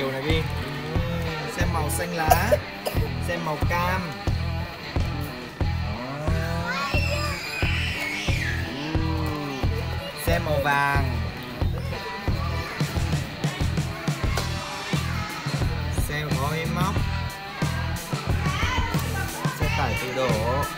đều này đi. Xem màu xanh lá, xem màu cam, xem màu vàng, xem có inox, xe tải tự đổ.